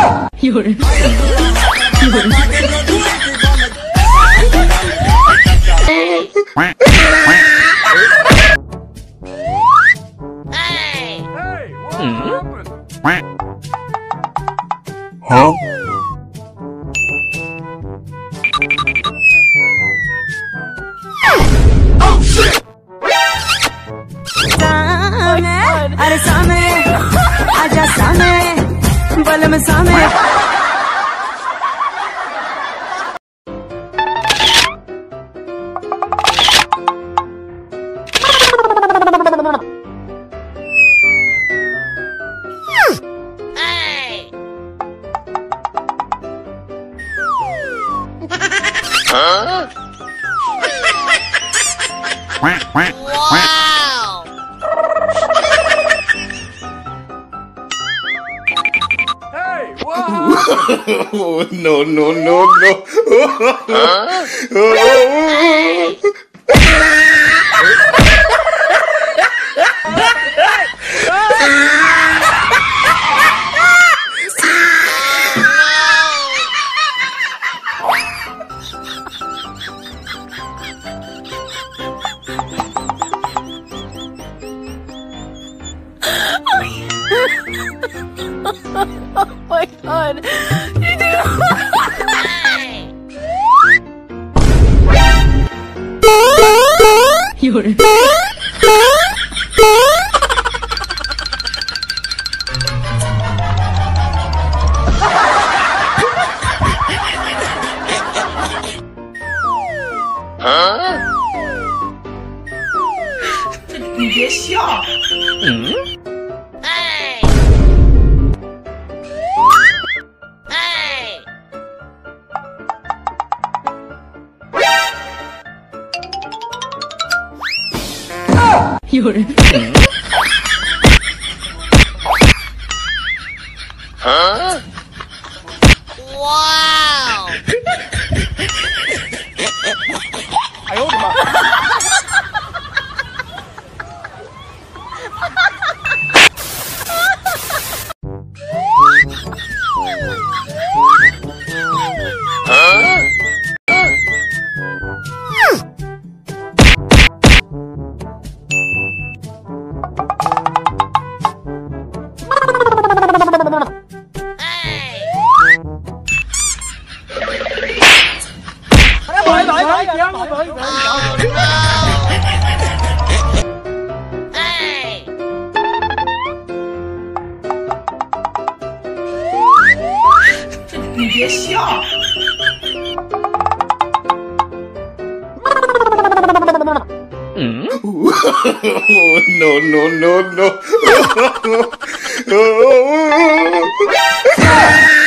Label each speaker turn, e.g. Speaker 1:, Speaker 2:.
Speaker 1: 有人。
Speaker 2: Huh? Oh shit!
Speaker 3: अरे सामने आजा सामने बलम सामने
Speaker 2: Oh, no, no, no, no.
Speaker 3: Oh my god.
Speaker 1: 有人。
Speaker 4: 你别笑。
Speaker 1: 有人。
Speaker 3: 哇！
Speaker 4: 哎呦我的妈！你别笑。
Speaker 2: Oh, no, no, no, no.